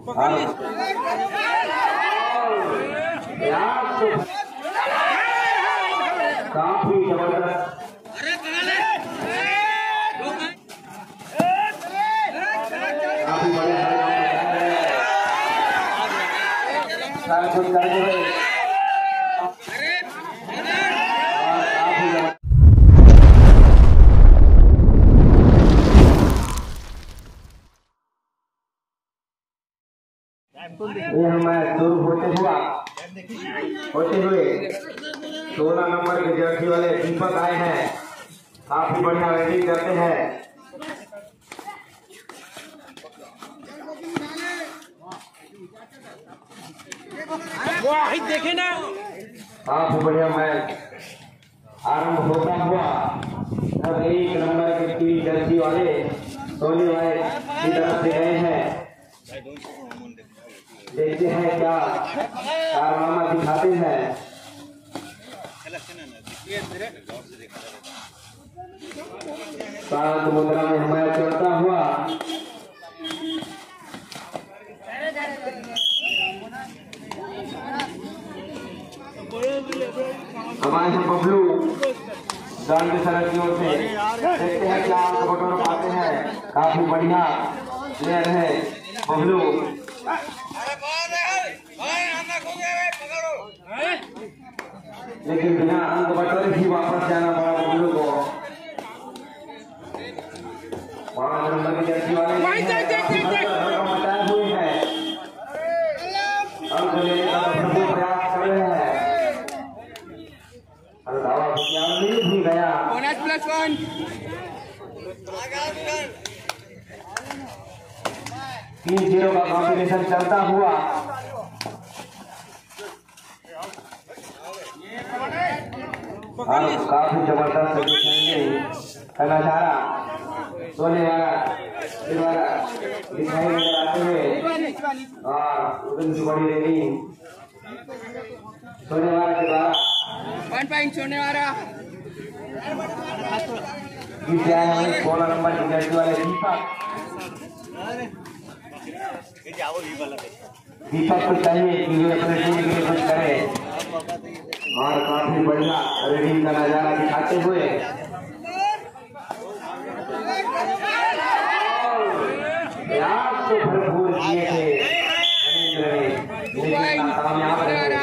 काफी जबरदस्त काफी बढ़िया यह मैच शुरू होते हुए 16 नंबर के जर्सी वाले दीपक आए हैं। काफी बढ़िया बैटिंग करते हैं। देखे ना काफी बढ़िया मैच आरंभ होता हुआ अब 1 नंबर के तीन जर्सी वाले सोने वाले की तरफ से गए हैं। देखते हैं क्या कारनामा दिखाते हैं। शांत मुद्रा में मैच चलता हुआ हमारे बबलू जान के सड़क की ओर से देखते हैं क्या बटोर पाते हैं। काफी बढ़िया प्लेयर है बबलू। लेकिन बिना अंक बटोरे ही वापस जाना पड़ा बबलू को। 5 नंबर के जर्सी वाले मचाए हुए हैं। अंक लेने का भरपूर प्रयास कर रहे हैं। दावा मिल भी गया। 3-0 का कॉम्बिनेशन चलता हुआ काफी जबरदस्त नजारा सोने वाला दिखाई नजर आते हुए और उनकी बड़ी रेटिंग सोने वाला के द्वारा 1 पॉइंट सोने वाला 16 नंबर की जर्सी वाले दीपक को चाहिए कि वे अपने टीम के लिए कुछ करे और काफी बढ़िया रेडिंग का नजारा दिखाते हुए प्रयास तो भरपूर किए थे लेकिन कामयाब रहे।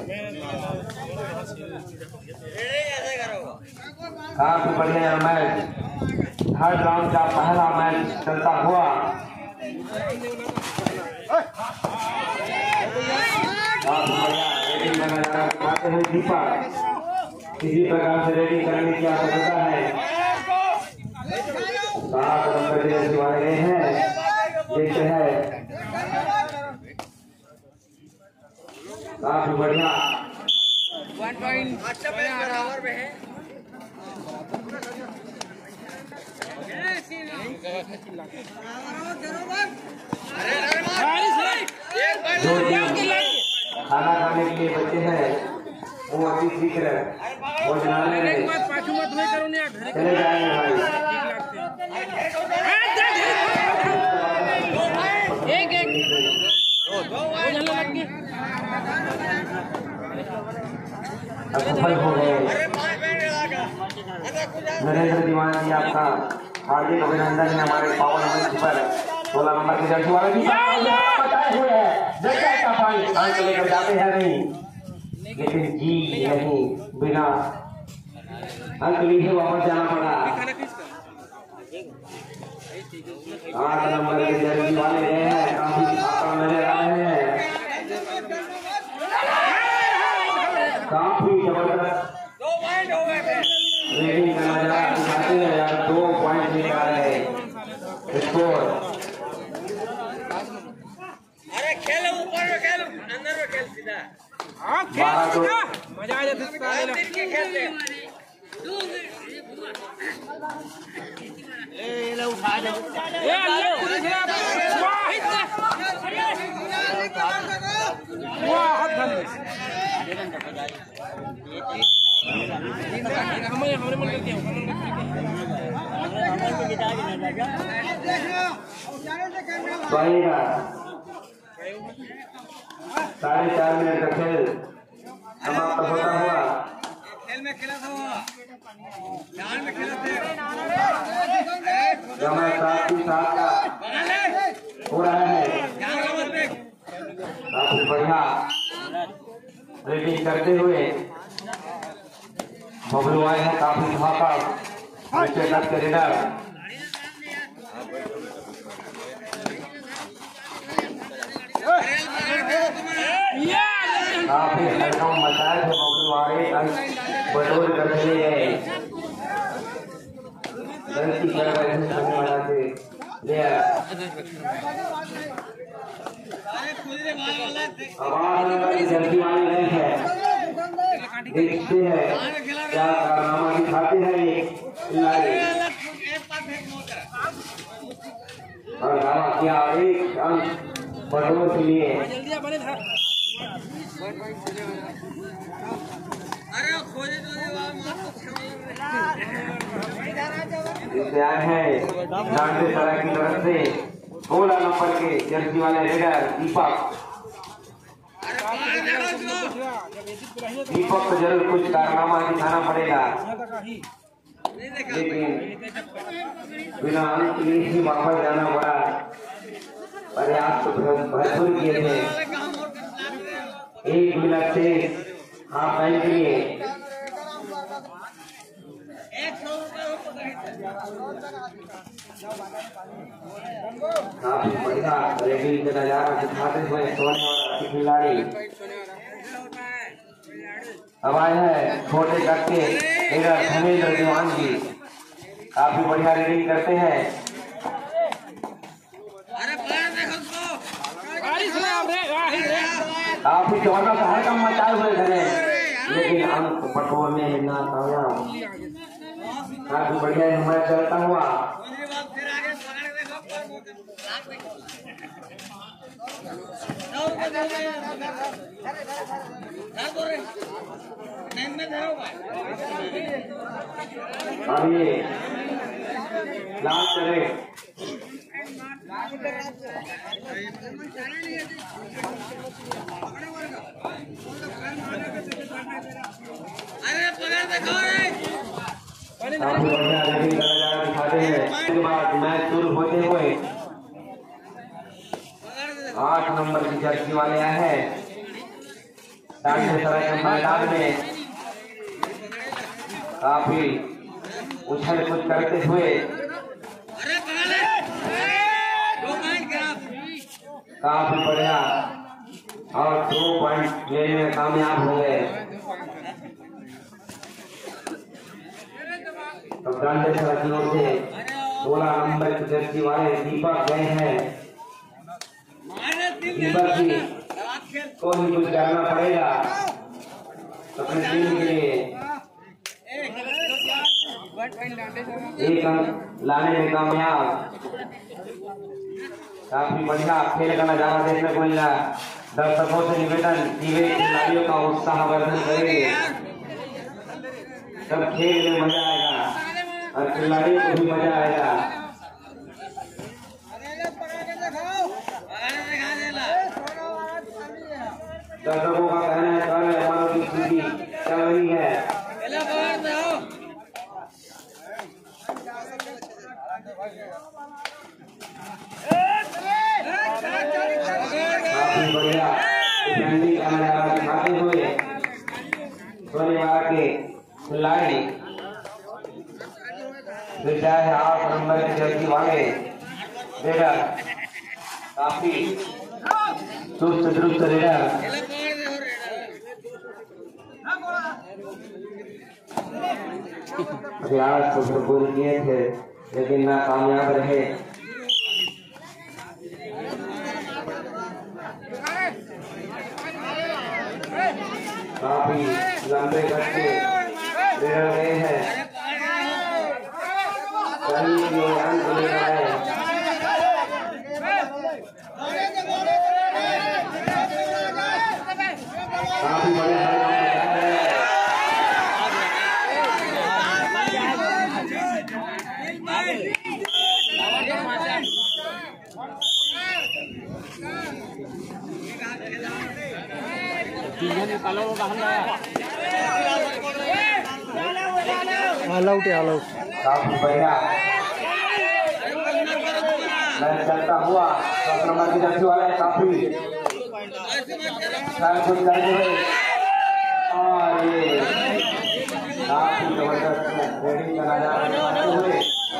काफी बढ़िया मैच 3rd राउंड का पहला मैच चलता हुआ रेडिंग का नजारा दिखाते हुए दीपक किसी प्रकार से रेडिंग करने की आवश्यकता है। 7 नंबर के जर्सी वाले गए हैं। देखते हैं काफी बढ़िया 1 पॉइंट बराबर में है। खाना खाने के लिए बच्चे हैं वो अभी सीख रहे भोजनालय में चले जाएंगे भाई। असफल हो गए। नरेंद्र दीवाना जी आपका हार्दिक अभिनंदन है हमारे पावन मंच पर। 16 नंबर के जर्सी वाले बताए हुए हैं अंक लेकर जाते हैं नहीं लेकिन जी नहीं बिना अंक लिए वापस जाना पड़ा। 8 नंबर के जर्सी वाले गए हैं। काफी नजर आ रहे हैं। काफी जबरदस्त रेडिंग का नजारा दिखाते हैं यार। 2 पॉइंट निकाल रहे स्कोर। अरे खेलो ऊपर में खेलो अंदर में खेल सीधा। हाँ खेल मजा आ जाता है खेलते। ले उठा दे ये 4.5 मिनट का खेल समाप्त होता हुआ। खेल में खेला था वो, जान में खेला थे। समय 7:07 का हो रहा है। काफी बढ़िया रेडिंग करते हुए बबलू आए हैं। काफी धाका विकेट के रेडर काफी हड़कंप मचाए थे। बबलू आए बटोर कर चले गए। गलती कर रहे थे सामने वाला से आवाज जल्दी वाली नहीं है। देखते हैं क्या कारनामा दिखाते हैं और दावा किया। एक अंक बटोर के लिए तैयार है। डांडे सराय की तरफ से 16 नंबर के जर्सी वाले रेडर दीपक को जरूर कुछ कारनामा दिखाना पड़ेगा, लेकिन बिना अंक लिए ही वापस जाना पड़ा। प्रयास तो भरपूर किए थे। 1 मिनट से हाफ टाइम के लिए काफी बढ़िया रेडिंग का नजारा दिखाते हुए सोने वाला खिलाड़ी अब आए हैं। छोटे कट्टे धर्मेंद्र दीवान जी काफी बढ़िया रेडिंग करते हैं। काफी जोरदार हड़कंप मचाए हुए थे, लेकिन अंक बटोरने में नाकामयाब। काफी बढ़िया मैच चलता हुआ। अभी लास्ट करे काफी बढ़िया रेडिंग का नजारा दिखाते हैं। उसके बाद मैच शुरू होते हुए 8 नंबर की जर्सी वाले आए हैं। डांडे सराय के मैदान में काफी उछल कूद करते हुए काफी बढ़िया और 2 पॉइंट लेने में कामयाब हो गए। अब डांडे सराय की ओर से 16 नंबर की जर्सी वाले दीपक गए हैं। दीपक जी को भी कुछ करना पड़ेगा अपने टीम के लिए। 1 अंक लाने में कामयाब। काफी बढ़िया खेल का नजारा देखने को मिला। दर्शकों से निवेदन खिलाड़ियों का उत्साहवर्धन करेंगे, सब खेल में मजा आएगा और खिलाड़ियों को भी मजा आएगा। दर्शकों का कहना है कल हमारों की स्थिति चल रही है। काफी बढ़िया डिफेंडिंग का नजारा दिखाते हुए सोने वाला के खिलाड़ी विजय है। 8 नंबर के जर्सी वाले रेडर काफी चुस्त दुरुस्त रेडर प्रयास तो भरपूर किए थे, लेकिन नाकामयाब रहे। काफी लंबे कट्टे रेडर गए हैं। कहीं भी अंक ले रहा है। काफी बड़े ऑल आउट है, ऑल आउट। काफी बढ़िया मैच चलता हुआ 10 नंबर की जर्सी वाला है, काफी कुछ करते हुए और ये काफी जबरदस्त रेडिंग का नजारा दिखाते हुए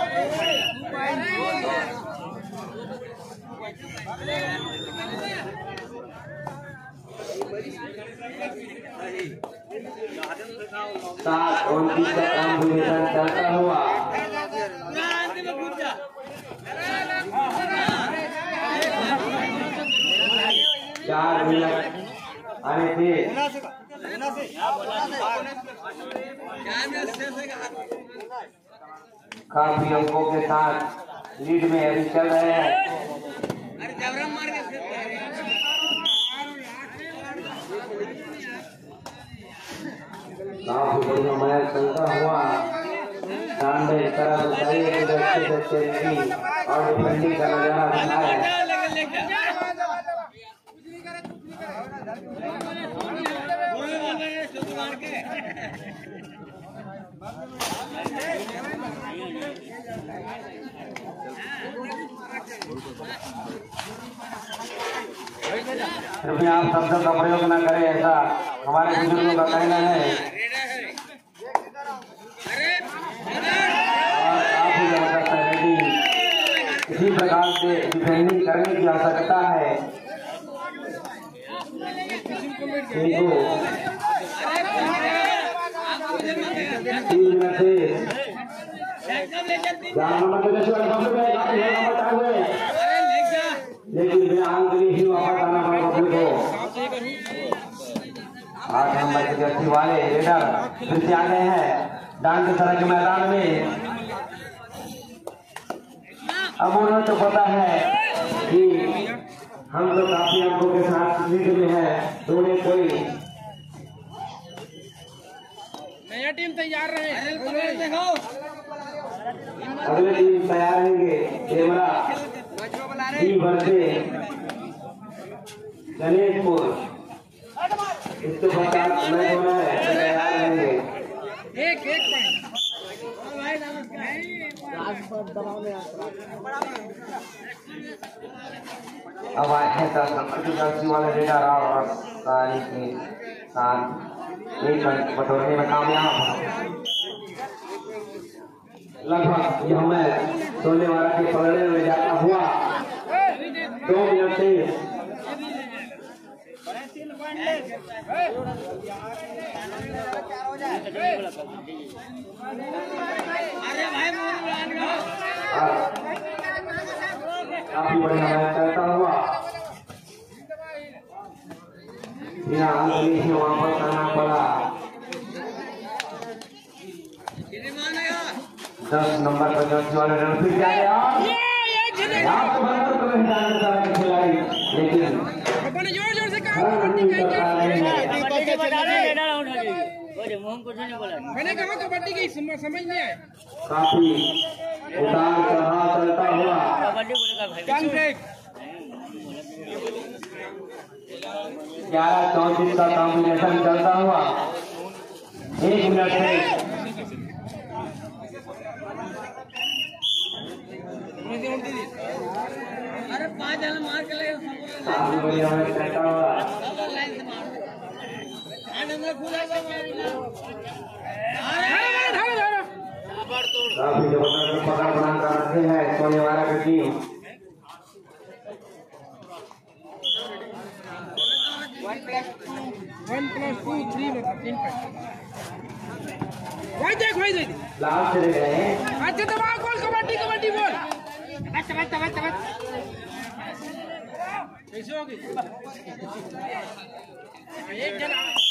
सात 29 का कॉम्बिनेशन चलता हुआ 4 मिनट आने थे। काफी अंकों के साथ लीड में अभी चल रहे हैं। काफी बढ़िया मैच चलता हुआ सामने इस तरह से और डिफेंडिंग का नजारा दिखाया। कृपया आप शब्दों का प्रयोग न करें, ऐसा हमारे बुजुर्गों का कहना है। काफी जबरदस्त रेडिंग, इसी प्रकार से डिफेंडिंग करने की आवश्यकता है। लेकिन अंक ही वापस आना पड़ेगा अपने को। 8 नंबर की जर्सी वाले रेडर फिर से आ गए हैं डांग की तरह के मैदान में। अब उन्हें तो पता है कि हम तो काफी अंकों के साथ लीड में है, तो उन्हें कोई नया टीम तैयार रहे। अगले टीम तैयार रहेंगे। कैमरा गणेशपुर इसके पश्चात मैच होना है, तैयार रहेंगे। अब आए हैं 10 नंबर की जर्सी वाले रेडर और ताली के साथ 1 अंक बटोरने में कामयाब। लगभग यह मैच सोने वाला के पलड़े में जाता हुआ 2 मिनट से काफी बढ़िया मैच चलता हुआ बिना अंक ही वापस आना पड़ा। 10 नंबर पर जर्सी वाले रन फिर क्या गया खिलाड़ी, लेकिन जोर से काम मैंने कहा कबड्डी की समझ नहीं आए। काफी उतार चढ़ाव चलता हुआ 11-34 का कॉम्बिनेशन चलता हुआ 1 मिनट से अरे 5 जन मार के ले काफी बढ़िया मैच चलता हुआ। काफी जबरदस्त पकड़ बनाकर रखे हैं सोने वाला की टीम। 1 + 2 3 मतलब 3 भाई देख लास्ट चले गए हैं। अच्छा दबा गोल कबड्डी बोल। अच्छा कैसे होगी एक जन